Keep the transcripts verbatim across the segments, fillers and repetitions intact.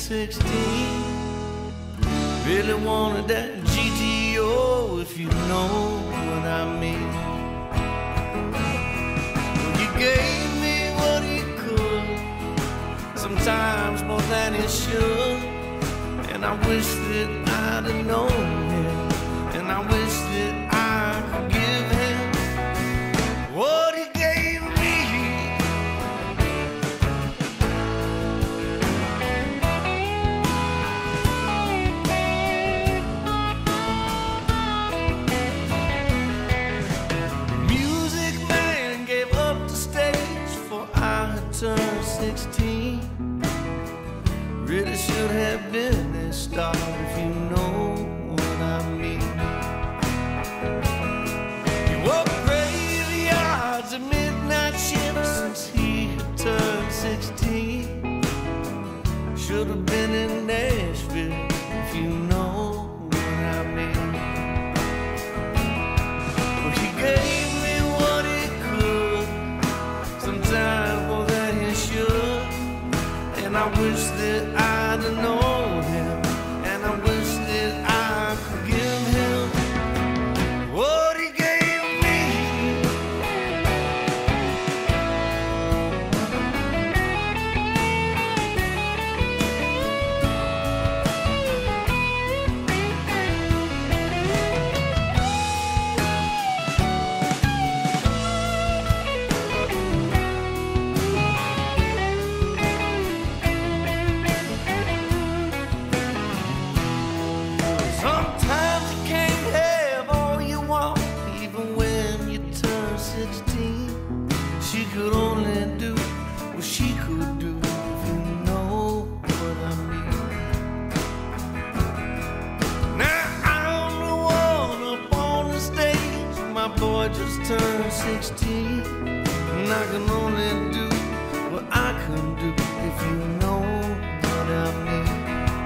sixteen. Really wanted that G T O, if you know what I mean. Well, you gave me what you could, sometimes more than you should. And I wish that I'd have known him, and I wish that I could give him what he gave me. Music man gave up the stage before I had turned sixteen. Really should have been a star, if you know what I mean. He worked graveyards and midnight shifts since he had turned sixteen. Should have been in Nashville, if you know what I mean. Well, he gave me what he could, sometimes more than he should. And I wish that I'd have known him, and I wish that I could give him what he gave me. Sometimes you can't have all you want, even when you turn sixteen. She could only do what she could do, if you know what I mean. Now I'm the one up on the stage, my boy just turned sixteen. And I can only do what I can do, if you know what I mean.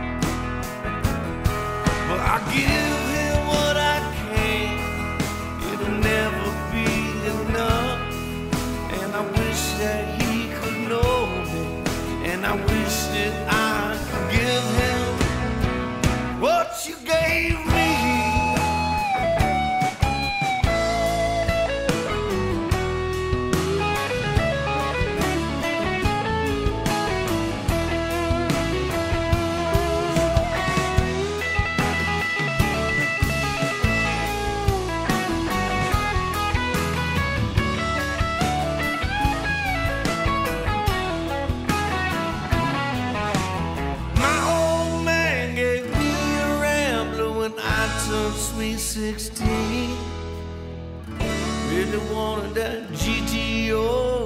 Well, I give him what I can, it'll never be enough. And I wish that he could know me, and I wish that I could give him what you gave me. Sweet sixteen, really wanted that G T O,